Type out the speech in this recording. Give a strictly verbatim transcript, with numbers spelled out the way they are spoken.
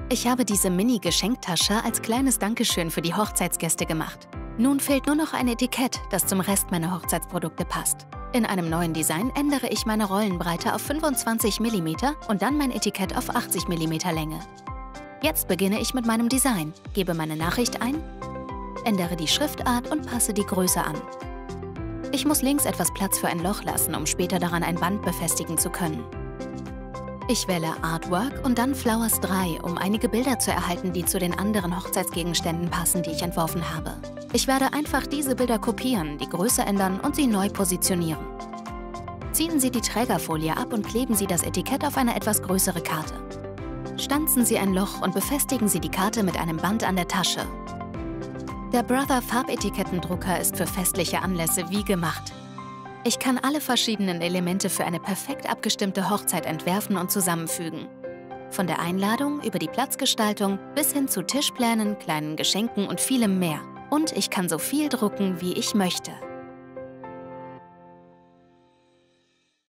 Ich habe diese Mini-Geschenktasche als kleines Dankeschön für die Hochzeitsgäste gemacht. Nun fehlt nur noch ein Etikett, das zum Rest meiner Hochzeitsprodukte passt. In einem neuen Design ändere ich meine Rollenbreite auf fünfundzwanzig Millimeter und dann mein Etikett auf achtzig Millimeter Länge. Jetzt beginne ich mit meinem Design, gebe meine Nachricht ein, ändere die Schriftart und passe die Größe an. Ich muss links etwas Platz für ein Loch lassen, um später daran ein Band befestigen zu können. Ich wähle Artwork und dann Flowers drei, um einige Bilder zu erhalten, die zu den anderen Hochzeitsgegenständen passen, die ich entworfen habe. Ich werde einfach diese Bilder kopieren, die Größe ändern und sie neu positionieren. Ziehen Sie die Trägerfolie ab und kleben Sie das Etikett auf eine etwas größere Karte. Stanzen Sie ein Loch und befestigen Sie die Karte mit einem Band an der Tasche. Der Brother Farbetikettendrucker ist für festliche Anlässe wie gemacht. Ich kann alle verschiedenen Elemente für eine perfekt abgestimmte Hochzeit entwerfen und zusammenfügen. Von der Einladung über die Platzgestaltung bis hin zu Tischplänen, kleinen Geschenken und vielem mehr. Und ich kann so viel drucken, wie ich möchte.